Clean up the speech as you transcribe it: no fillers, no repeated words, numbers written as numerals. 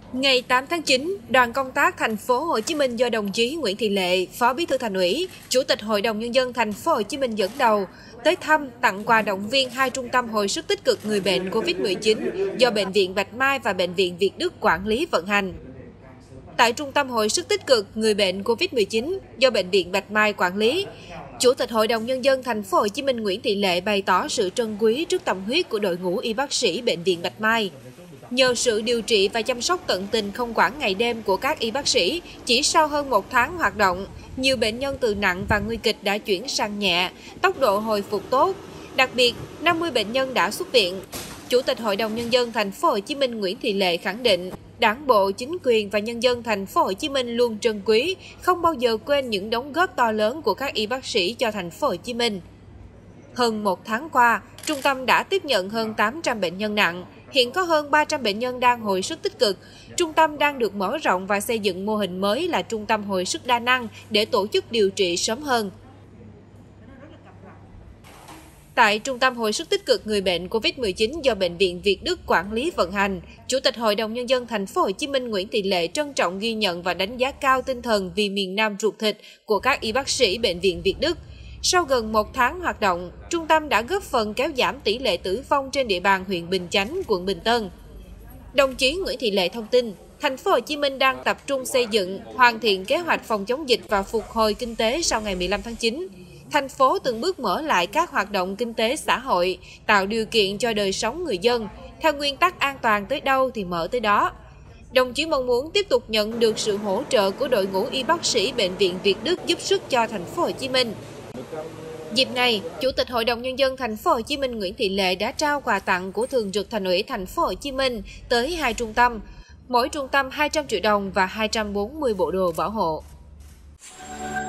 Ngày 8 tháng 9, đoàn công tác thành phố Hồ Chí Minh do đồng chí Nguyễn Thị Lệ, Phó Bí thư Thành ủy, Chủ tịch Hội đồng Nhân dân thành phố Hồ Chí Minh dẫn đầu tới thăm, tặng quà động viên hai trung tâm hồi sức tích cực người bệnh COVID-19 do Bệnh viện Bạch Mai và Bệnh viện Việt Đức quản lý vận hành. Tại trung tâm hồi sức tích cực người bệnh COVID-19 do Bệnh viện Bạch Mai quản lý, Chủ tịch Hội đồng Nhân dân thành phố Hồ Chí Minh Nguyễn Thị Lệ bày tỏ sự trân quý trước tâm huyết của đội ngũ y bác sĩ Bệnh viện Bạch Mai. Nhờ sự điều trị và chăm sóc tận tình không quản ngày đêm của các y bác sĩ, chỉ sau hơn 1 tháng hoạt động, nhiều bệnh nhân từ nặng và nguy kịch đã chuyển sang nhẹ, tốc độ hồi phục tốt. Đặc biệt, 50 bệnh nhân đã xuất viện. Chủ tịch Hội đồng Nhân dân thành phố Hồ Chí Minh Nguyễn Thị Lệ khẳng định, Đảng bộ, chính quyền và nhân dân thành phố Hồ Chí Minh luôn trân quý, không bao giờ quên những đóng góp to lớn của các y bác sĩ cho thành phố Hồ Chí Minh. Hơn 1 tháng qua, trung tâm đã tiếp nhận hơn 800 bệnh nhân nặng. Hiện có hơn 300 bệnh nhân đang hồi sức tích cực. Trung tâm đang được mở rộng và xây dựng mô hình mới là trung tâm hồi sức đa năng để tổ chức điều trị sớm hơn. Tại Trung tâm hồi sức tích cực người bệnh COVID-19 do Bệnh viện Việt Đức quản lý vận hành, Chủ tịch Hội đồng Nhân dân thành phố Hồ Chí Minh Nguyễn Thị Lệ trân trọng ghi nhận và đánh giá cao tinh thần vì miền Nam ruột thịt của các y bác sĩ Bệnh viện Việt Đức. Sau gần 1 tháng hoạt động, trung tâm đã góp phần kéo giảm tỷ lệ tử vong trên địa bàn huyện Bình Chánh, quận Bình Tân. Đồng chí Nguyễn Thị Lệ thông tin, thành phố Hồ Chí Minh đang tập trung xây dựng, hoàn thiện kế hoạch phòng chống dịch và phục hồi kinh tế sau ngày 15 tháng 9. Thành phố từng bước mở lại các hoạt động kinh tế xã hội, tạo điều kiện cho đời sống người dân, theo nguyên tắc an toàn tới đâu thì mở tới đó. Đồng chí mong muốn tiếp tục nhận được sự hỗ trợ của đội ngũ y bác sĩ Bệnh viện Việt Đức giúp sức cho thành phố Hồ Chí Minh. Dịp này, Chủ tịch Hội đồng Nhân dân thành phố Hồ Chí Minh Nguyễn Thị Lệ đã trao quà tặng của Thường trực Thành ủy thành phố Hồ Chí Minh tới 2 trung tâm, mỗi trung tâm 200 triệu đồng và 240 bộ đồ bảo hộ.